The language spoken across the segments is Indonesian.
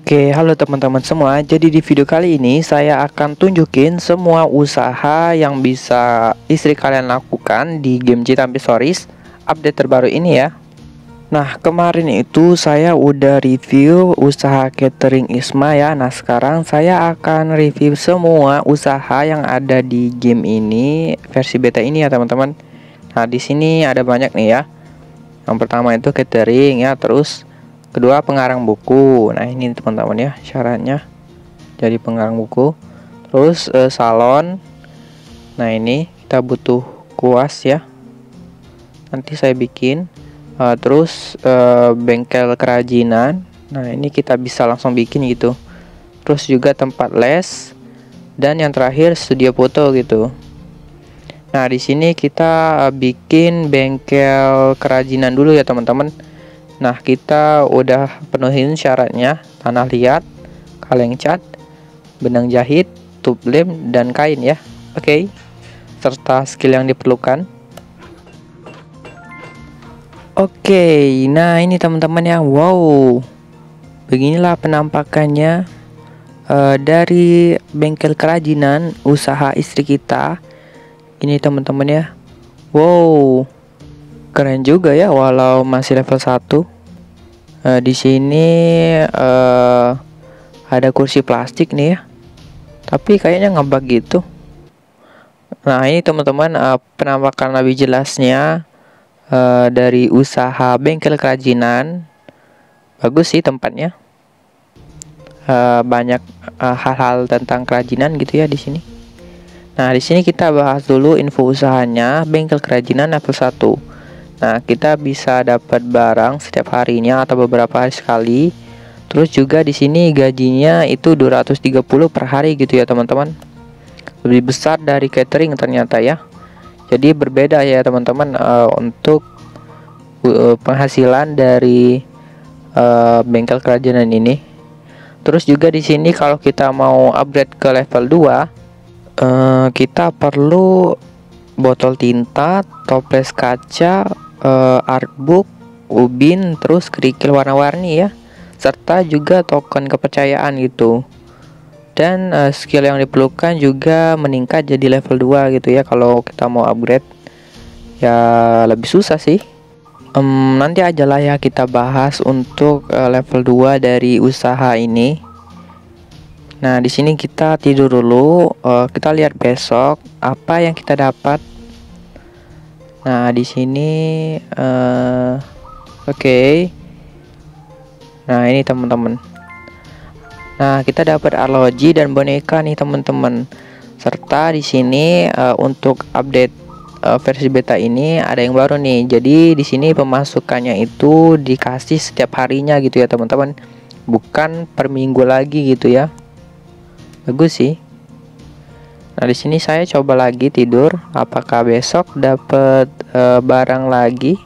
Oke, halo teman-teman semua. Jadi di video kali ini saya akan tunjukin semua usaha yang bisa istri kalian lakukan di game Cita Stories update terbaru ini ya. Nah, kemarin itu saya udah review usaha catering Isma ya. Nah, sekarang saya akan review semua usaha yang ada di game ini versi beta ini ya, teman-teman. Nah, di sini ada banyak nih ya. Yang pertama itu catering ya, terus kedua pengarang buku. Nah, ini teman-teman ya syaratnya jadi pengarang buku. Terus salon. Nah, ini kita butuh kuas ya, nanti saya bikin. Terus bengkel kerajinan. Nah, ini kita bisa langsung bikin gitu. Terus juga tempat les, dan yang terakhir studio foto gitu. Nah, di sini kita bikin bengkel kerajinan dulu ya teman-teman. Nah, kita udah penuhin syaratnya: tanah liat, kaleng cat, benang jahit, tub lem, dan kain ya. Oke. Serta skill yang diperlukan. Oke, nah ini teman-teman ya. Wow, beginilah penampakannya dari bengkel kerajinan usaha istri kita. Ini teman-teman ya. Wow, keren juga ya walau masih level 1. Di sini ada kursi plastik nih ya, tapi kayaknya ngebug gitu. Nah, ini teman-teman penampakan lebih jelasnya dari usaha bengkel kerajinan. Bagus sih tempatnya. Banyak hal-hal tentang kerajinan gitu ya di sini. Nah, di sini kita bahas dulu info usahanya bengkel kerajinan level 1. Nah, kita bisa dapat barang setiap harinya atau beberapa hari sekali. Terus juga di sini gajinya itu 230 per hari gitu ya, teman-teman. Lebih besar dari catering ternyata ya. Jadi berbeda ya teman-teman untuk penghasilan dari bengkel kerajinan ini. Terus juga di sini kalau kita mau upgrade ke level 2, kita perlu botol tinta, toples kaca, artbook, ubin, terus kerikil warna-warni ya, serta juga token kepercayaan gitu. Dan skill yang diperlukan juga meningkat jadi level 2 gitu ya. Kalau kita mau upgrade ya lebih susah sih. Nanti aja lah ya kita bahas untuk level 2 dari usaha ini. Nah, di sini kita tidur dulu. Kita lihat besok apa yang kita dapat. Nah, di sini oke. Nah, ini teman-teman. Nah, kita dapat arloji dan boneka nih teman-teman. Serta di sini untuk update versi beta ini ada yang baru nih. Jadi di sini pemasukannya itu dikasih setiap harinya gitu ya teman-teman. Bukan per minggu lagi gitu ya. Bagus sih. Nah, di sini saya coba lagi tidur. Apakah besok dapat barang lagi?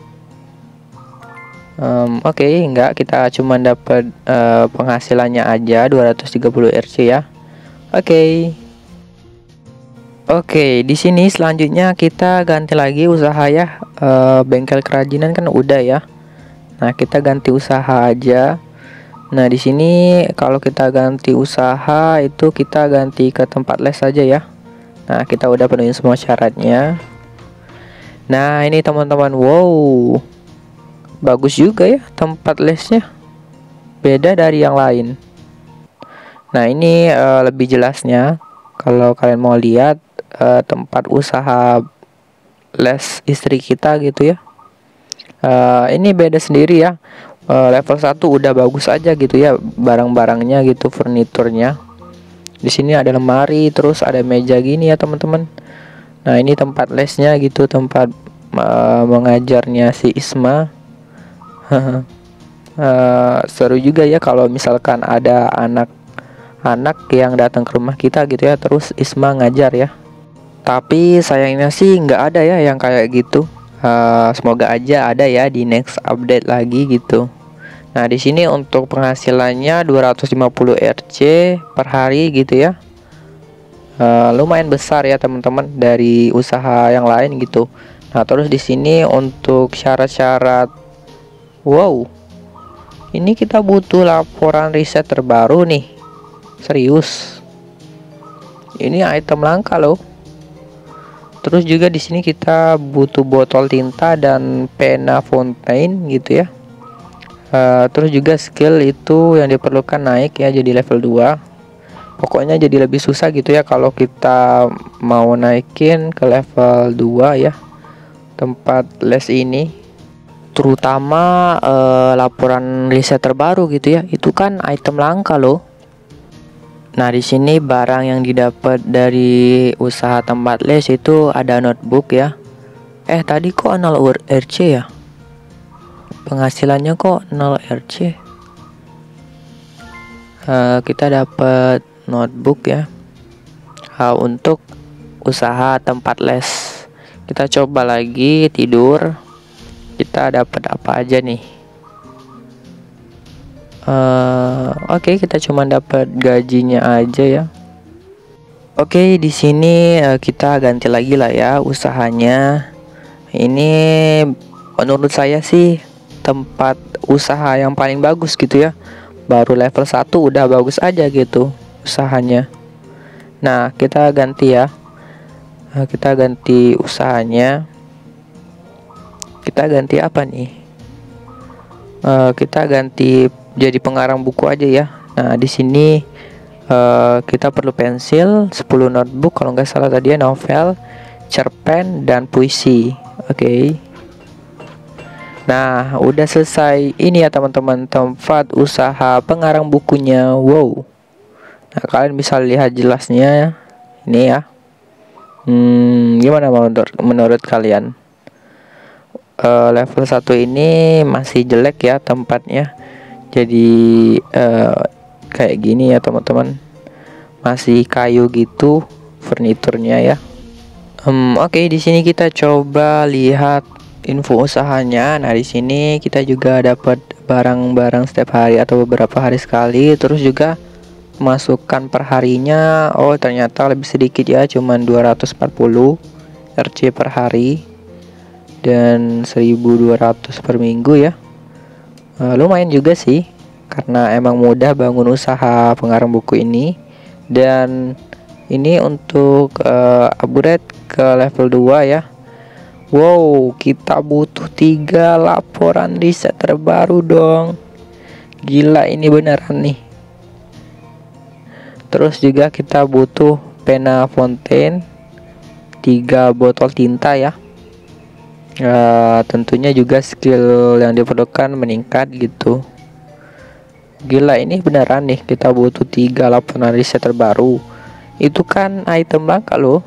Oke, enggak, kita cuma dapat penghasilannya aja 230 RC ya. Oke, di sini selanjutnya kita ganti lagi usaha ya. Bengkel kerajinan kan udah ya. Nah, kita ganti usaha aja. Nah, di sini kalau kita ganti usaha itu kita ganti ke tempat les saja ya. Nah, kita udah penuhin semua syaratnya. Nah, ini teman-teman, wow, bagus juga ya tempat lesnya, beda dari yang lain. Nah, ini lebih jelasnya kalau kalian mau lihat tempat usaha les istri kita gitu ya. Ini beda sendiri ya. Level 1 udah bagus aja gitu ya, barang-barangnya gitu, furniturnya. Di sini ada lemari, terus ada meja gini ya teman-teman. Nah, ini tempat lesnya gitu, tempat mengajarnya si Isma. Seru juga ya kalau misalkan ada anak-anak yang datang ke rumah kita gitu ya, terus Isma ngajar ya. Tapi sayangnya sih nggak ada ya yang kayak gitu. Semoga aja ada ya di next update lagi gitu. Nah, di sini untuk penghasilannya 250 RC per hari gitu ya. Lumayan besar ya teman-teman dari usaha yang lain gitu. Nah, terus di sini untuk syarat-syarat, wow, Ini kita butuh laporan riset terbaru nih. Serius. Ini item langka loh. Terus juga di sini kita butuh botol tinta dan pena fountain gitu ya. Terus juga skill itu yang diperlukan naik ya jadi level 2. Pokoknya jadi lebih susah gitu ya kalau kita mau naikin ke level 2 ya. Tempat les ini. Terutama laporan riset terbaru gitu ya. Itu kan item langka loh. Nah, di sini barang yang didapat dari usaha tempat les itu ada notebook ya. Tadi kok 0 RC ya? Penghasilannya kok 0 RC. Kita dapat notebook ya. Untuk usaha tempat les. Kita coba lagi tidur. Kita dapat apa aja nih? Oke, kita cuma dapat gajinya aja ya. Oke, di sini kita ganti lagi lah ya usahanya. Ini menurut saya sih tempat usaha yang paling bagus gitu ya. Baru level 1 udah bagus aja gitu usahanya. Nah, kita ganti ya. Kita ganti usahanya. Kita ganti apa nih? Kita ganti jadi pengarang buku aja ya. Nah, di sini kita perlu pensil, 10 notebook kalau nggak salah tadi ya, novel, cerpen dan puisi. Oke. Nah, udah selesai ini ya teman-teman, tempat usaha pengarang bukunya. Wow. Nah, kalian bisa lihat jelasnya ini ya. Gimana menurut kalian? Level 1 ini masih jelek ya tempatnya. Jadi kayak gini ya teman-teman. Masih kayu gitu furniturnya ya. Oke, di sini kita coba lihat info usahanya. Nah, di sini kita juga dapat barang-barang setiap hari atau beberapa hari sekali. Terus juga masukan perharinya. Oh, ternyata lebih sedikit ya, cuman 240 RC per hari dan 1200 per minggu ya. Lumayan juga sih, karena emang mudah bangun usaha pengarang buku ini. Dan ini untuk upgrade ke level 2 ya. Wow, kita butuh 3 laporan riset terbaru dong. Gila, ini beneran nih. Terus juga kita butuh pena fountain, 3 botol tinta ya. Tentunya juga skill yang diperlukan meningkat gitu. Gila, ini beneran nih kita butuh 3 laporan riset terbaru. Itu kan item langka loh.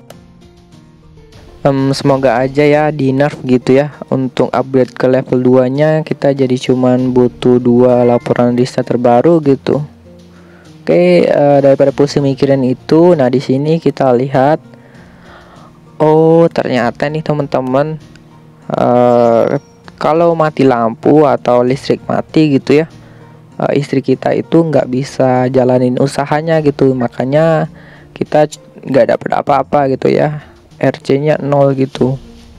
Semoga aja ya di nerf gitu ya. Untuk upgrade ke level 2 nya kita jadi cuman butuh 2 laporan riset terbaru gitu. Oke, daripada pusing mikirin itu, nah di sini kita lihat. Oh, ternyata nih teman-teman, kalau mati lampu atau listrik mati gitu ya, istri kita itu nggak bisa jalanin usahanya gitu. Makanya kita nggak dapat apa-apa gitu ya. RC-nya 0 gitu.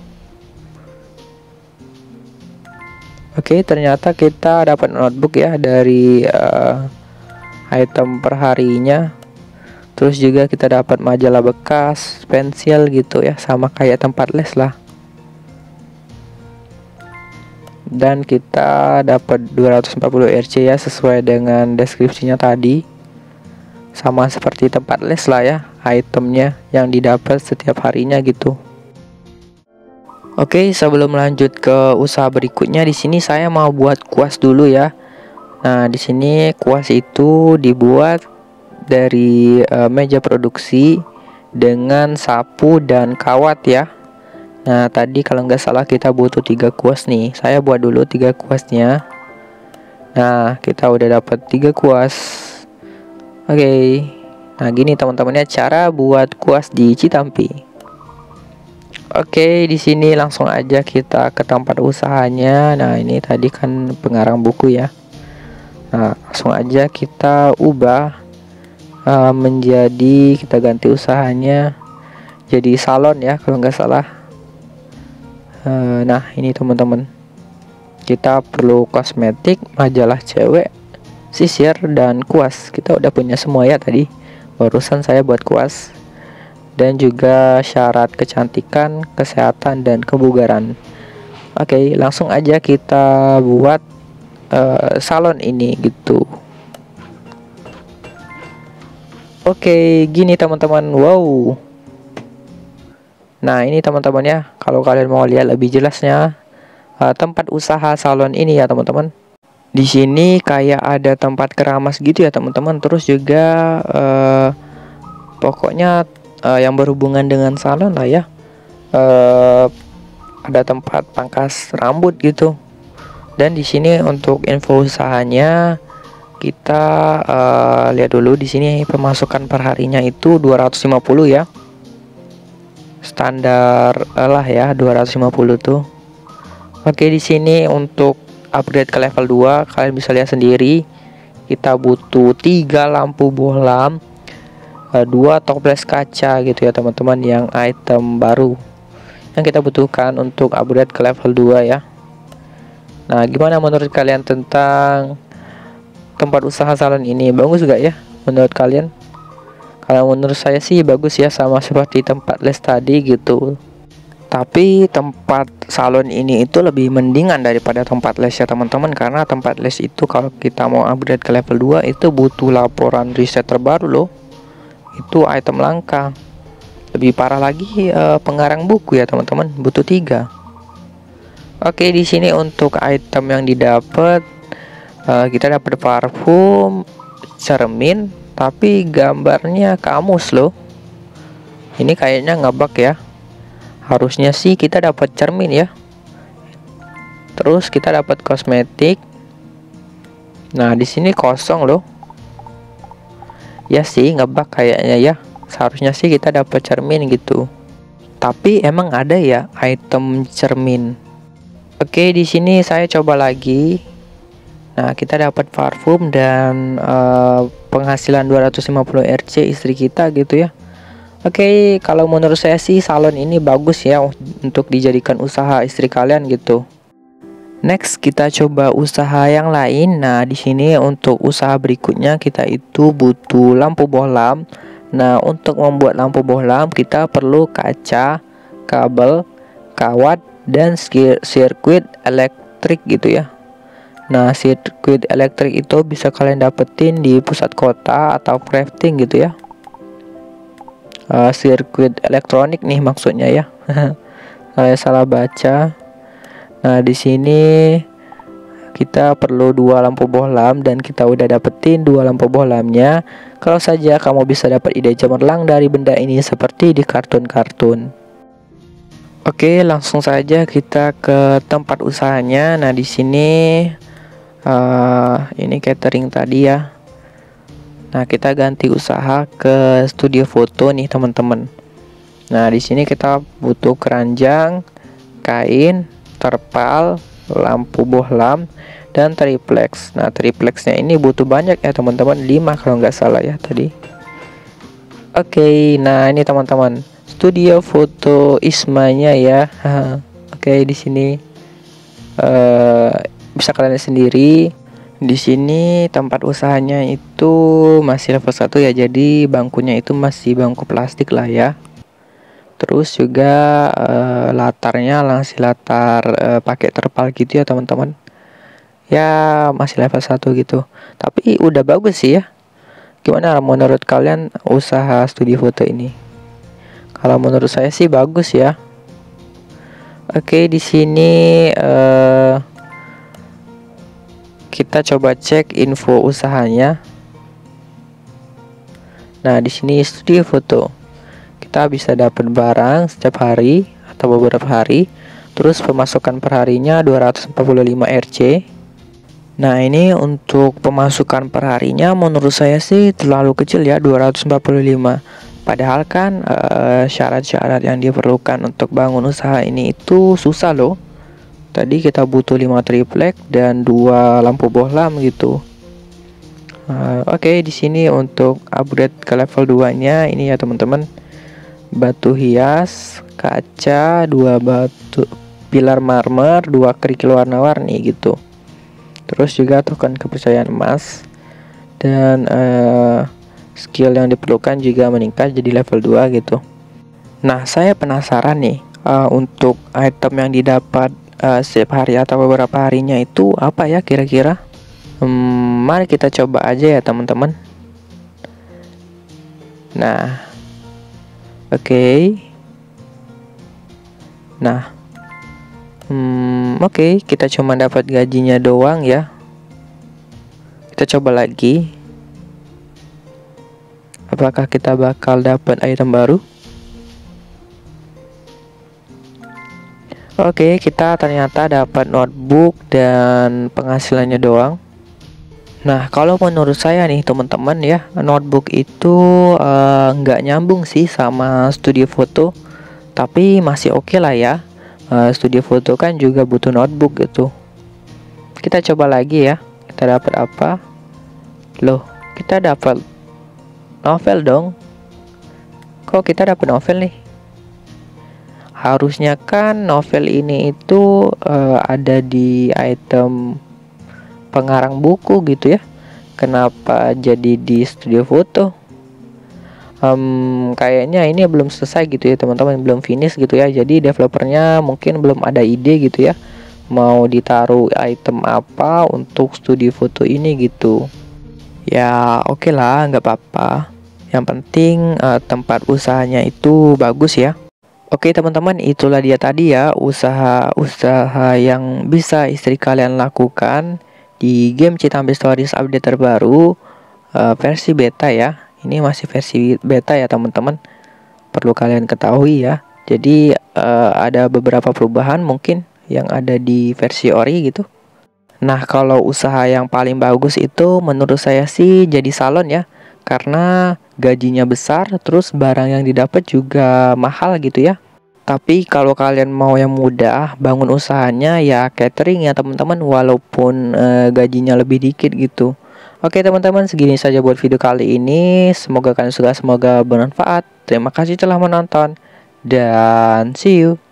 Oke, ternyata kita dapat notebook ya dari item perharinya. Terus juga kita dapat majalah bekas, pensil gitu ya, sama kayak tempat les lah. Dan kita dapat 240 RC ya, sesuai dengan deskripsinya tadi. Sama seperti tempat les lah ya, itemnya yang didapat setiap harinya gitu. Oke, sebelum lanjut ke usaha berikutnya, di sini saya mau buat kuas dulu ya. Nah, di sini kuas itu dibuat dari meja produksi dengan sapu dan kawat ya. Nah, tadi kalau nggak salah kita butuh 3 kuas nih. Saya buat dulu 3 kuasnya. Nah, kita udah dapat 3 kuas. Oke. Nah, gini teman-temannya cara buat kuas di Citampi. Oke, di sini langsung aja kita ke tempat usahanya. Nah, ini tadi kan pengarang buku ya. Nah, langsung aja kita ubah menjadi, kita ganti usahanya jadi salon ya kalau nggak salah. Nah, ini teman-teman. Kita perlu kosmetik, majalah cewek, sisir, dan kuas. Kita udah punya semua ya tadi. Barusan saya buat kuas. Dan juga syarat kecantikan, kesehatan, dan kebugaran. Oke, langsung aja kita buat salon ini gitu. Oke, gini teman-teman. Wow. Nah, ini teman-teman ya, kalau kalian mau lihat lebih jelasnya tempat usaha salon ini ya teman-teman. Di sini kayak ada tempat keramas gitu ya teman-teman. Terus juga pokoknya yang berhubungan dengan salon lah ya. Ada tempat pangkas rambut gitu. Dan di sini untuk info usahanya kita lihat dulu. Di sini pemasukan perharinya itu 250 ya. Standar lah ya 250 tuh. Oke, di sini untuk upgrade ke level 2 kalian bisa lihat sendiri. Kita butuh 3 lampu bohlam, 2 toples kaca gitu ya teman-teman, yang item baru yang kita butuhkan untuk upgrade ke level 2 ya. Nah, gimana menurut kalian tentang tempat usaha salon ini? Bagus gak ya menurut kalian? Kalau menurut saya sih bagus ya, sama seperti tempat les tadi gitu. Tapi tempat salon ini itu lebih mendingan daripada tempat les ya teman-teman. Karena tempat les itu kalau kita mau upgrade ke level 2 itu butuh laporan riset terbaru loh. Itu item langka. Lebih parah lagi pengarang buku ya teman-teman, butuh 3. Oke, di sini untuk item yang didapat kita dapat parfum, cermin, tapi gambarnya kamus loh. Ini kayaknya ngebug ya. Harusnya sih kita dapat cermin ya. Terus kita dapat kosmetik. Nah, di sini kosong loh. Ya sih ngebug kayaknya ya. Seharusnya sih kita dapat cermin gitu. Tapi emang ada ya item cermin. Oke, di sini saya coba lagi. Nah, kita dapat parfum dan penghasilan 250 RC istri kita gitu ya. Oke, kalau menurut saya sih salon ini bagus ya untuk dijadikan usaha istri kalian gitu. Next, kita coba usaha yang lain. Nah, di sini untuk usaha berikutnya kita itu butuh lampu bohlam. Nah, untuk membuat lampu bohlam kita perlu kaca, kabel, kawat, dan sirkuit elektrik gitu ya. Nah, sirkuit elektrik itu bisa kalian dapetin di pusat kota atau crafting gitu ya. Sirkuit elektronik nih maksudnya ya. Saya salah baca. Nah, di sini kita perlu 2 lampu bohlam dan kita udah dapetin 2 lampu bohlamnya. Kalau saja kamu bisa dapat ide cemerlang dari benda ini seperti di kartun-kartun. Oke, langsung saja kita ke tempat usahanya. Nah, di sini ini catering tadi ya. Nah, kita ganti usaha ke studio foto nih teman-teman. Nah, di sini kita butuh keranjang, kain, terpal, lampu bohlam, dan triplex. Nah, triplexnya ini butuh banyak ya teman-teman, 5 kalau nggak salah ya tadi. Oke, nah ini teman-teman studio foto Ismanya ya. Oke, di sini bisa kalian lihat sendiri. Di sini tempat usahanya itu masih level 1 ya, jadi bangkunya itu masih bangku plastik lah ya. Terus juga latarnya masih latar pakai terpal gitu ya teman-teman. Ya masih level 1 gitu. Tapi udah bagus sih ya. Gimana menurut kalian usaha studio foto ini? Kalau menurut saya sih bagus ya. Oke, di sini kita coba cek info usahanya. Nah, di sini studio foto. Kita bisa dapat barang setiap hari atau beberapa hari. Terus pemasukan perharinya 245 RC. Nah, ini untuk pemasukan perharinya menurut saya sih terlalu kecil ya, 245. Padahal kan syarat-syarat yang diperlukan untuk bangun usaha ini itu susah loh. Tadi kita butuh 5 triplek dan 2 lampu bohlam gitu. Oke, di sini untuk upgrade ke level 2-nya ini ya teman-teman. Batu hias, kaca, 2 batu pilar marmer, 2 kerikil warna-warni gitu. Terus juga token kepercayaan emas, dan skill yang diperlukan juga meningkat jadi level 2 gitu. Nah, saya penasaran nih, untuk item yang didapat setiap hari atau beberapa harinya itu apa ya kira-kira? Mari kita coba aja ya teman-teman. Nah, oke. Nah, oke, kita cuma dapat gajinya doang ya. Kita coba lagi. Apakah kita bakal dapat item baru? Oke, kita ternyata dapat notebook dan penghasilannya doang. Nah, kalau menurut saya nih teman-teman ya, notebook itu nggak nyambung sih sama studio foto, tapi masih oke lah ya. Studio foto kan juga butuh notebook gitu. Kita coba lagi ya. Kita dapat apa? Loh, kita dapat novel dong. Kok kita dapat novel nih? Harusnya kan novel ini itu ada di item pengarang buku gitu ya. Kenapa jadi di studio foto? Kayaknya ini belum selesai gitu ya teman-teman, belum finish gitu ya. Jadi developernya mungkin belum ada ide gitu ya, mau ditaruh item apa untuk studio foto ini gitu. Ya oke lah, nggak apa-apa. Yang penting tempat usahanya itu bagus ya. Oke teman-teman, itulah dia tadi ya usaha-usaha yang bisa istri kalian lakukan di game Citambe Stories update terbaru versi beta ya. Ini masih versi beta ya teman-teman, perlu kalian ketahui ya. Jadi ada beberapa perubahan mungkin yang ada di versi ori gitu. Nah, kalau usaha yang paling bagus itu menurut saya sih jadi salon ya, karena gajinya besar, terus barang yang didapat juga mahal gitu ya. Tapi kalau kalian mau yang mudah, bangun usahanya ya catering ya teman-teman, walaupun gajinya lebih dikit gitu. Oke teman-teman, segini saja buat video kali ini. Semoga kalian suka, semoga bermanfaat. Terima kasih telah menonton, dan see you.